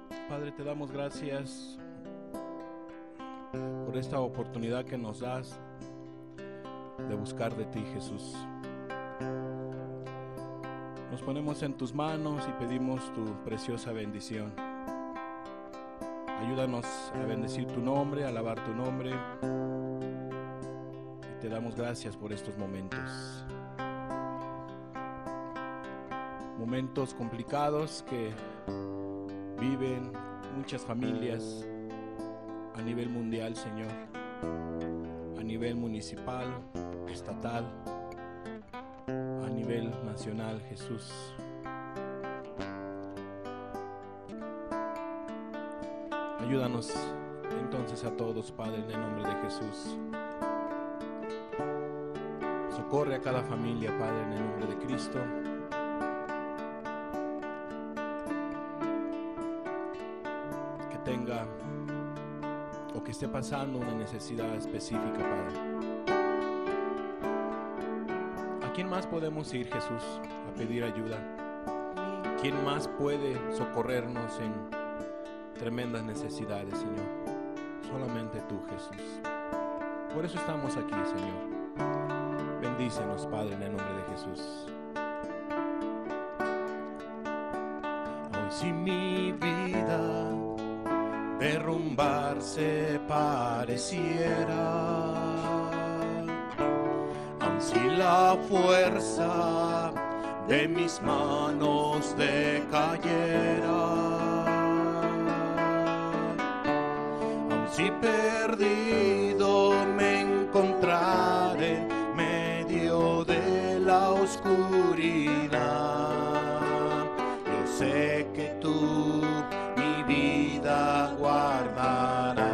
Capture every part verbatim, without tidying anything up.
Padre, te damos gracias por esta oportunidad que nos das de buscar de ti, Jesús. Nos ponemos en tus manos y pedimos tu preciosa bendición. Ayúdanos a bendecir tu nombre, a alabar tu nombre. Y te damos gracias por estos momentos. Momentos complicados que viven muchas familias a nivel mundial, Señor, a nivel municipal, estatal, a nivel nacional, Jesús. Ayúdanos entonces a todos, Padre, en el nombre de Jesús. Socorre a cada familia, Padre, en el nombre de Cristo. Que tenga o que esté pasando una necesidad específica, Padre. ¿A quién más podemos ir, Jesús, a pedir ayuda? ¿Quién más puede socorrernos en tremendas necesidades, Señor? Solamente tú, Jesús. Por eso estamos aquí, Señor. Bendícenos, Padre, en el nombre de Jesús. Hoy si mi vida derrumbarse pareciera, aun si la fuerza de mis manos decayera, aun si perdido me encontrare en medio de la oscuridad, yo sé que tú mi vida guardarás,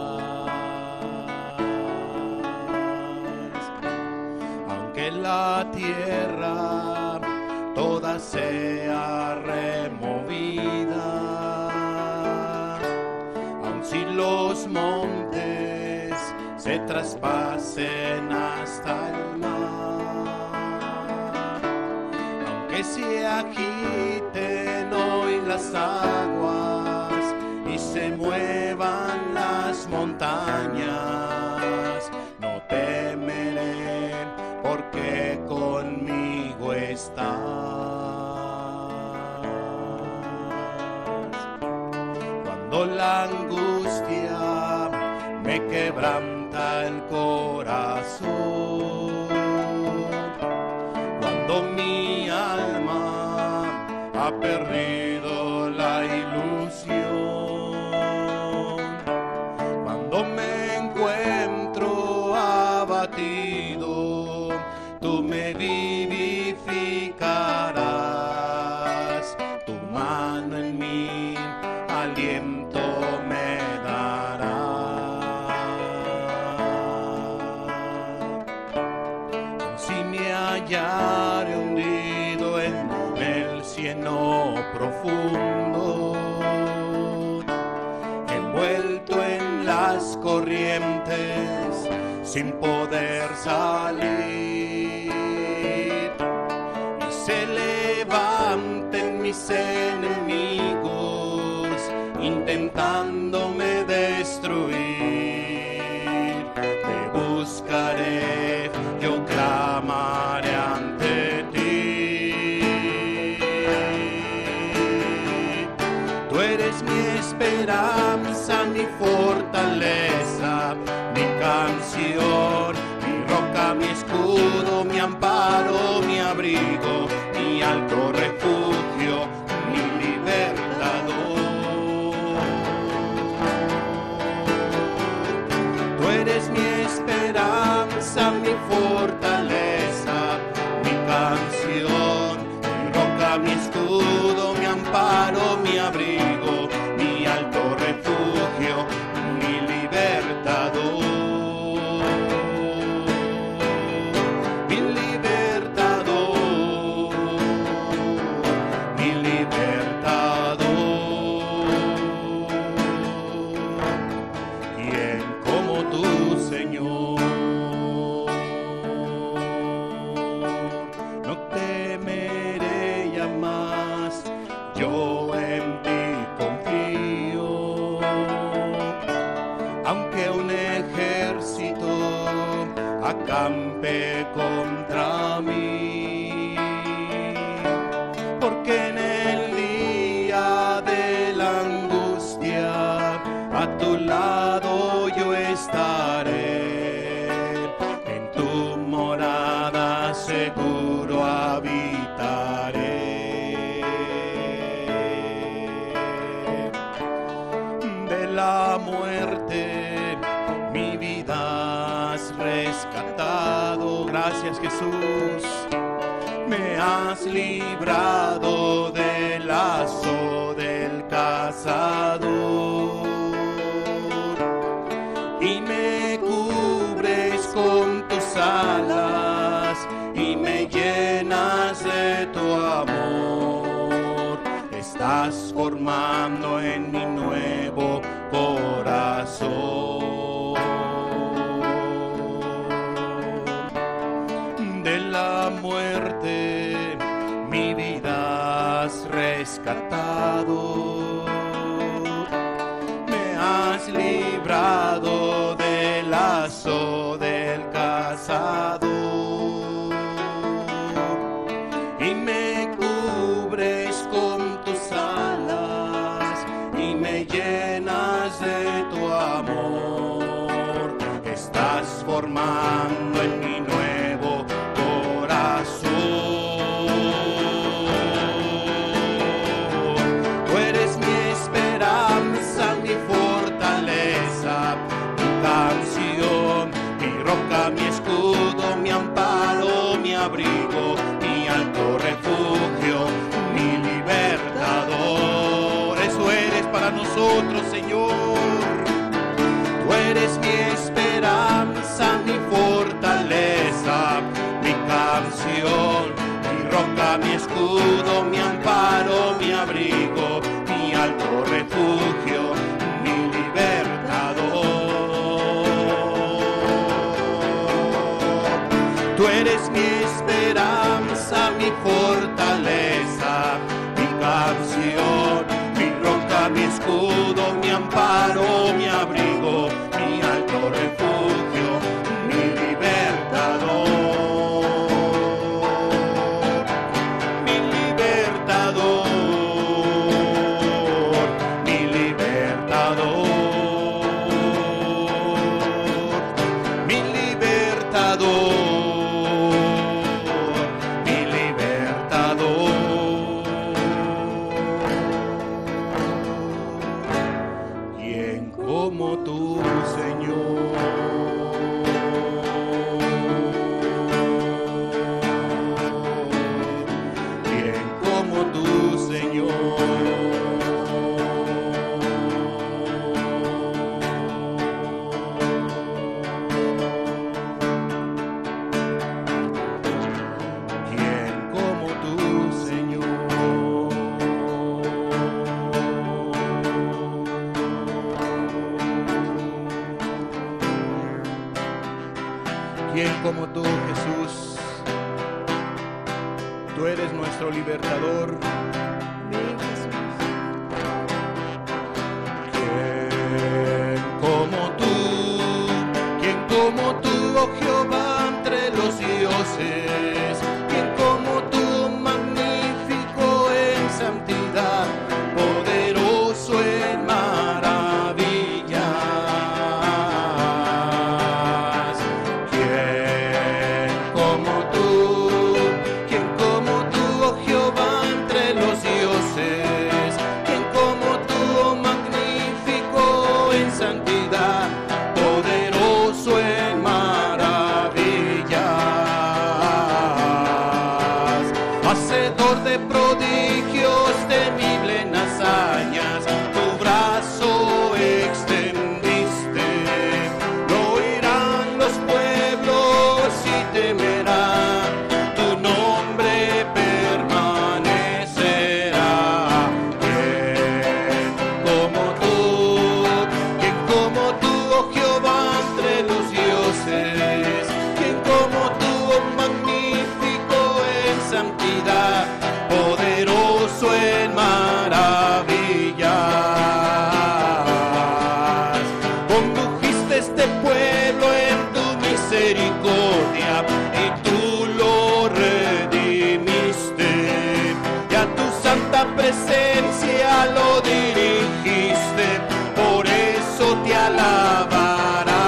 aunque la tierra toda sea removida, aun si los montes se traspasen hasta el mar, aunque se agiten hoy las aguas y se muevan las montañas, no temeré porque conmigo estás. Cuando la angustia me quebranta el corazón, cuando mi alma ha perdido la ilusión, cuando me encuentro abatido, tú me vivificarás, tu mano en mí aliento me dará. Si me hallare hundido en el cieno profundo, envuelto en las corrientes sin poder salir, y se levanten mis enemigos intentándome destruir, te buscaré, yo clamaré ante ti. Tú eres mi esperanza, mi fortaleza, mi canción, mi roca, mi escudo, mi amparo, mi abrigo, mi alto refugio, mi libertador. Tú eres mi esperanza, mi fortaleza, mi canción, mi roca, mi escudo, mi amparo, mi abrigo, mi alto refugio, mi libertador. Mi libertador, mi libertador. ¿Quién como tú, Señor? No temeré ya más, yo en ti confío. ejército acampe contra mí, porque en el día de la angustia a tu lado yo estaré, en tu morada seguro habitaré. De la muerte mi vida has rescatado, gracias Jesús. Me has librado del lazo del cazador y me cubres con tus alas y me llenas de tu amor. Estás formando en mi nuevo corazón. De la muerte mi vida has rescatado, me has librado del lazo del cazador y me cubres con tus alas y me llenas de tu amor. Estás formando en mi nuevo corazón. Tú eres mi esperanza, mi fortaleza, mi canción, mi roca, mi escudo, mi amparo, mi abrigo, mi alto refugio, mi libertador. Eso eres para nosotros, Señor. Tú eres mi esperanza, mi fortaleza, mi canción, mi roca, mi escudo, mi amparo, mi abrigo, mi alto refugio, mi libertador. Tú eres mi esperanza, mi fortaleza, mi canción, mi roca, mi escudo, mi amparo, mi abrigo, mi alto refugio, mi libertador, mi libertador, mi libertador, mi libertador, mi libertador. ¿Quién como tú, Señor? ¿Quién como tú, Señor? ¿Quién como tú, Señor? ¿Quién como tú, Jesús? Tú eres nuestro libertador. Ven, Jesús. ¿Quién como tú? ¿Quién como tú, oh Jehová, entre los dioses? ¿Quién como tú, magnífico en santidad, poderoso en maravillas? ¿Quién como tú? ¿Quién como tú, oh Jehová, entre los dioses? ¿Quién como tú, oh magnífico en santidad, poderoso en maravillas? pueblo en tu misericordia y tú lo redimiste. Y a tu santa presencia lo dirigiste, por eso te alabará.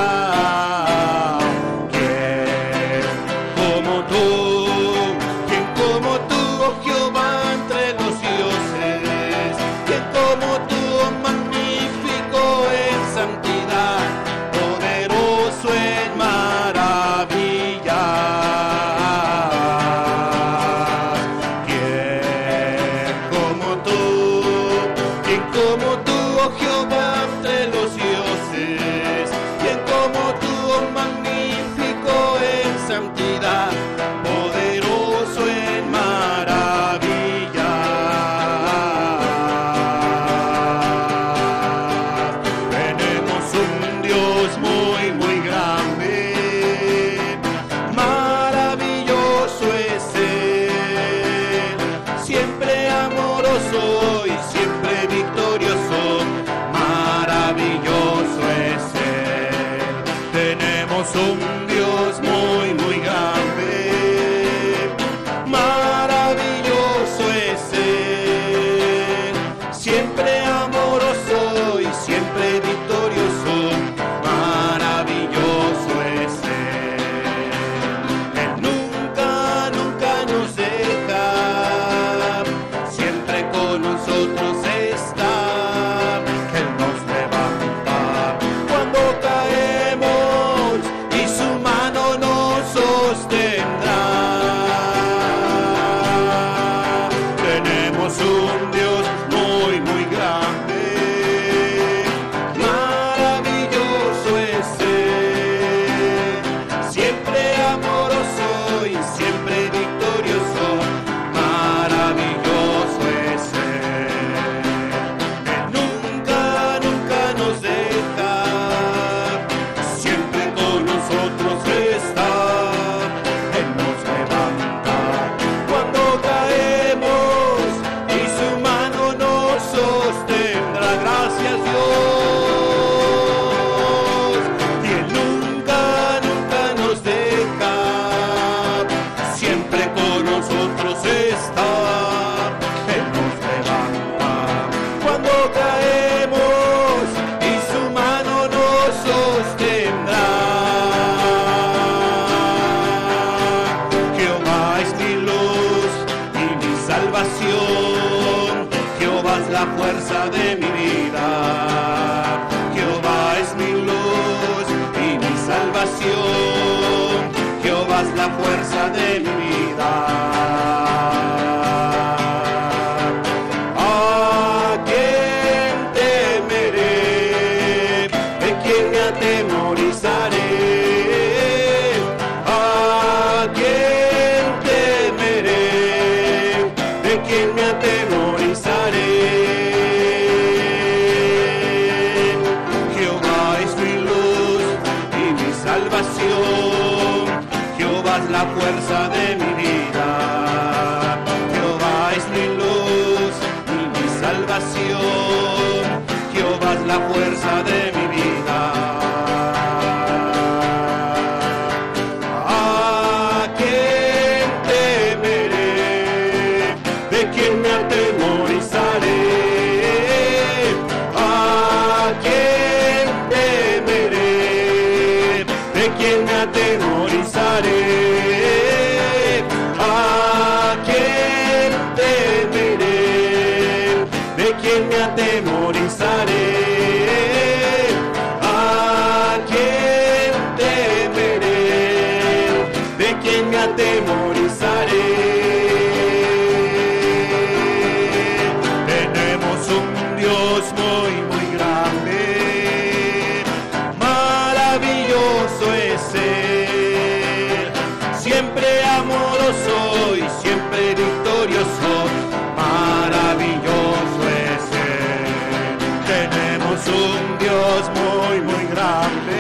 ¿Quién como tú? ¿Quién como tú, oh Jehová, entre los dioses? ¿Quién como tú, oh magnífico en santidad, poderoso en maravillas? ¿Quién como tú? ¿Quién como tú, oh Jehová, entre los dioses? ¿Quién como tú, oh magnífico en santidad, poderoso en maravillas? Tenemos un Dios muy, muy grande, maravilloso es Él, siempre amoroso y siempre victorioso, maravilloso es Él. Tenemos un Dios muy, muy grande, maravilloso es Él, siempre amoroso y siempre victorioso, maravilloso es Él. Él nunca, nunca nos deja, siempre con nosotros está. Él nos levanta cuando caemos y su mano nos sostendrá. Tenemos un Dios muy, muy grande, maravilloso es Él, siempre amoroso y siempre victorioso, maravilloso es Él. Él nunca, nunca nos deja, siempre con nosotros está. Él nos levanta cuando caemos y su mano nos sostendrá. Gracias Dios. Y Él nunca, nunca nos deja, siempre con nosotros está. Él nos levanta cuando caemos y su mano nos sostendrá. Jehová es mi luz y mi salvación, Jehová es la fuerza de mi vida. Jehová es mi luz y mi salvación, Jehová es la fuerza de mi vida. ¿A quién temeré? ¿De quién me atemorizaré? ¿A quién temeré? ¿De quién me atemorizaré? Jehová es mi luz y mi salvación, Jehová es la fuerza de mi vida. Jehová es mi luz y mi salvación, Jehová es la fuerza de mi vida. ¿A quién temeré? ¿De quién me atemorizaré? ¿A quién temeré? ¿De quién me atemorizaré? ¿A quién temeré? ¿De quién me atemorizaré? ¿A quién temeré? ¿De quién me atemorizaré? Tenemos un Dios muy, muy grande, maravilloso es Él, siempre amoroso y siempre victorioso, maravilloso es Él. Tenemos un Dios muy, muy grande,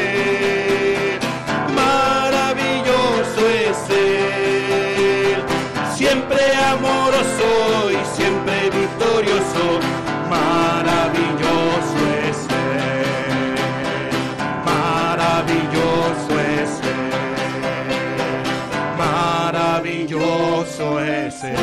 maravilloso es Él, siempre amoroso y siempre victorioso, maravilloso es Él, maravilloso. ser.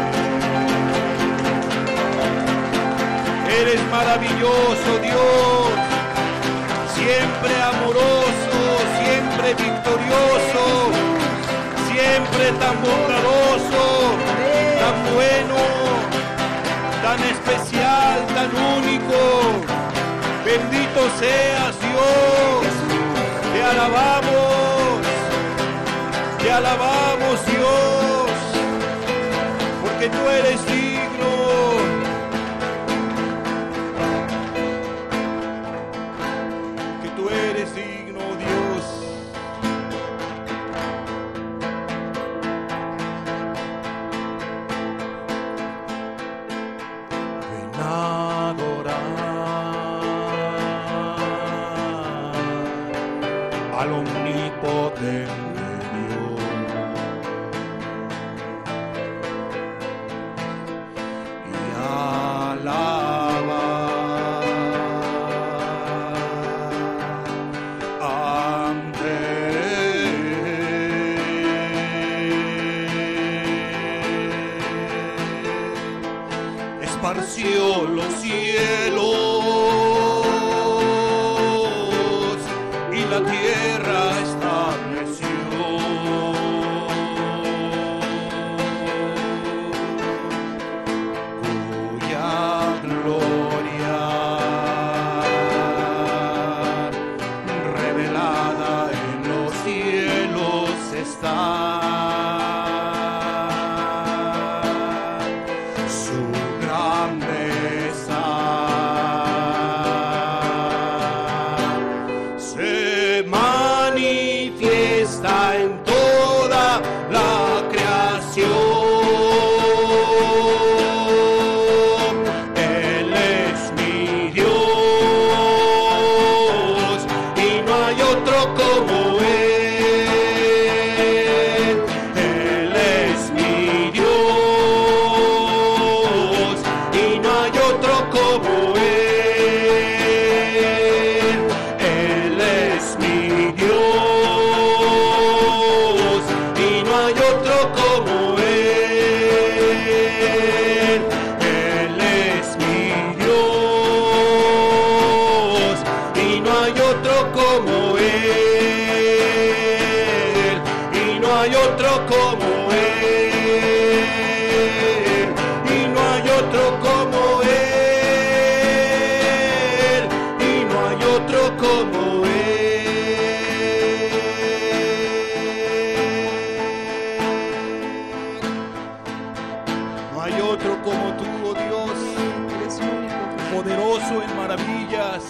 Eres maravilloso, Dios, siempre amoroso, siempre victorioso, siempre tan bondadoso, tan bueno, tan especial, tan único. Bendito seas, Dios. Te alabamos, te alabamos, Dios, porque tú eres digno. Que tú eres digno, Dios. Ven a adorar al omnipotente Dios y alabar ante Él. Esparció los cielos y la tierra estableció. Cuya gloria revelada en los cielos está. Su grandeza se manifiesta en toda la creación. Él es mi Dios y no hay otro como Él. Él es mi Dios y no hay otro como Él. Él es mi Dios y no hay otro como Él. Él es mi Dios y no hay otro como Él. Y no hay otro como Él. Y no hay otro como Él. Y no hay otro como Él. No hay otro como tú, oh Dios, Eres único. poderoso en maravillas,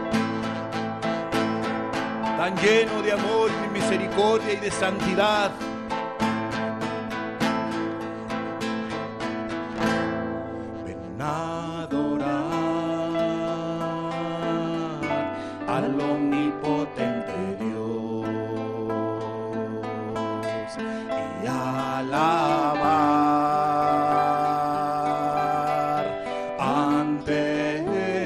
tan lleno de amor y de misericordia y de santidad. Ven a adorar al omnipotente Dios y alabar ante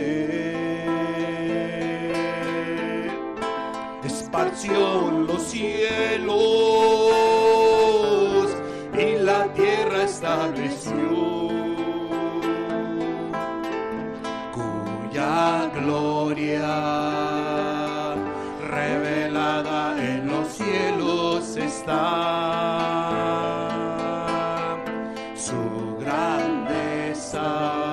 Él. Esparció los cielos y la tierra estableció. Cuya gloria revelada en los cielos está. Su grandeza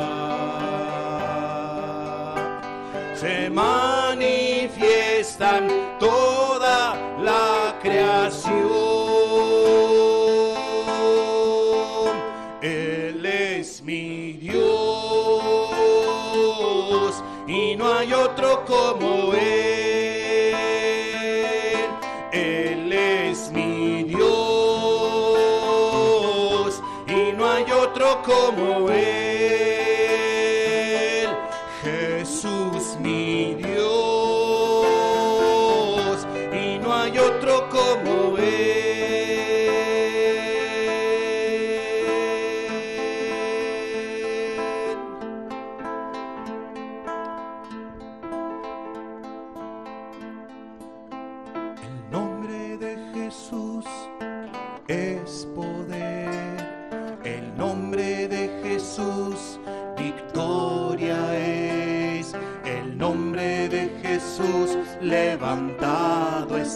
se manifiesta en toda la creación. Él es mi Dios y no hay otro como Él. Él es mi Dios y no hay otro como Él. Jesús mi Dios y no hay otro como Él. El nombre de Jesús es poder, el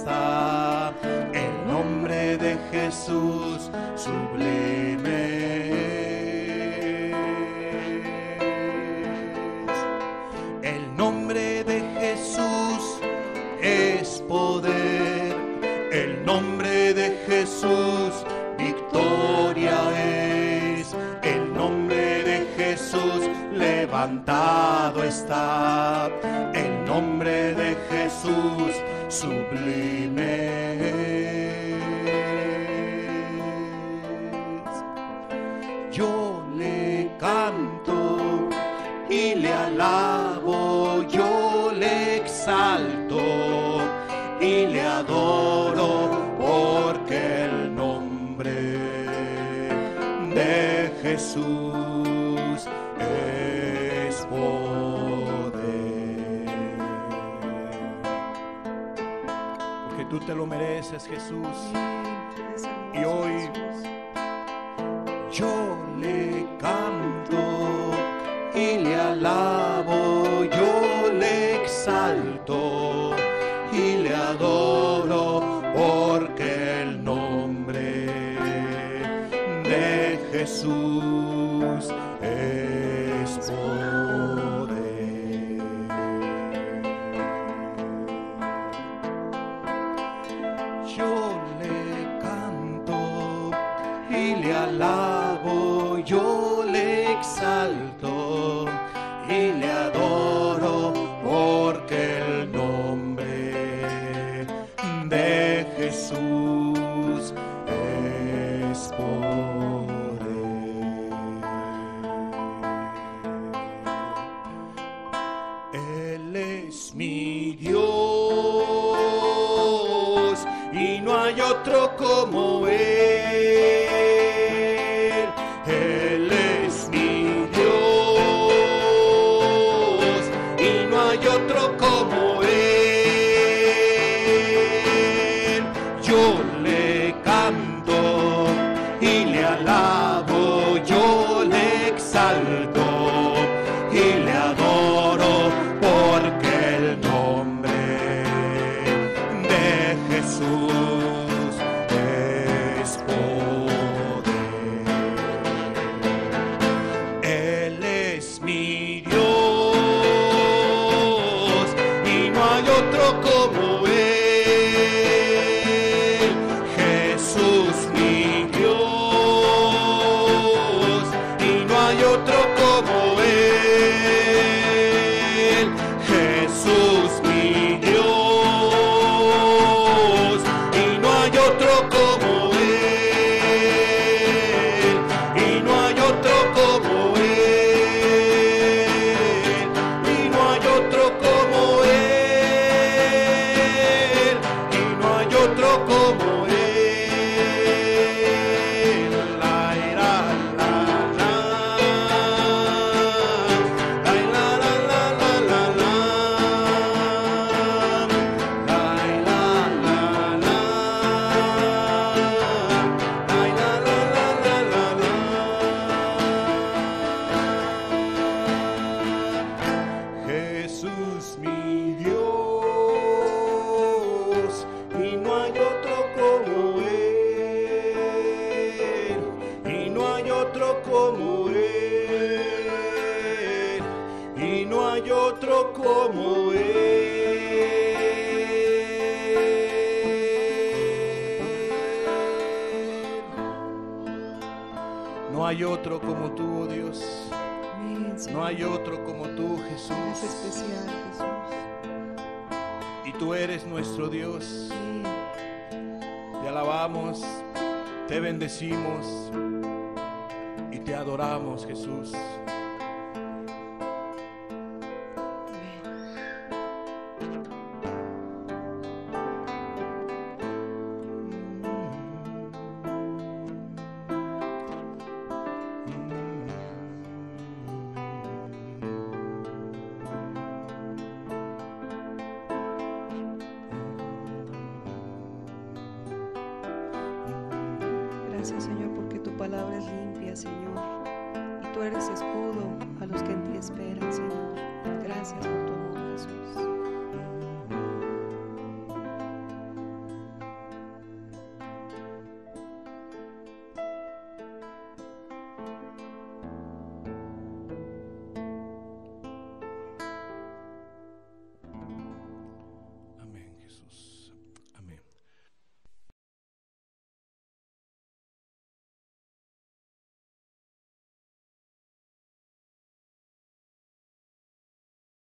está. El nombre de Jesús sublime es. El nombre de Jesús es poder. El nombre de Jesús victoria es. El nombre de Jesús levantado está. El nombre de Jesús sublime es. Yo le canto y le alabo, yo le exalto y le adoro, porque el nombre de Jesús es poder. Porque tú te lo mereces, Jesús. Y hoy yo le canto y le alabo, yo le exalto y le adoro, porque el nombre de Jesús es poder. Yo le canto y le alabo, yo le exalto y le adoro, porque el nombre de Jesús es poder. Él es mi Dios y no hay otro como Él. Él es mi Dios y no hay otro como Él. Yo le canto y le alabo, yo le exalto y le adoro, porque el nombre de Jesús es poder. Él es mi Dios y no hay otro como Él. Jesús mi Dios y no hay otro como Él. Jesús mi Dios y no hay otro como Él. Y no hay otro como Él. Y no hay otro como Él. Y no hay otro como Él. La, la, la, la. La, la, la, la, la, la, la. La, la, la, la. La, la, la, la, la, la. Jesús mi Dios y no hay otro como Él. Y no hay otro como Él. Y no hay otro como Él. No hay otro como tú, oh Dios. Amén, Señor. No hay otro como tú, Es Jesús. especial, Jesús. Y tú eres nuestro Dios. Sí. Te alabamos, te bendecimos y te adoramos, Jesús. Gracias, Señor, porque tu palabra es limpia, Señor. Y tú eres escudo a los que en ti esperan, Señor. Gracias por tu amor, Jesús.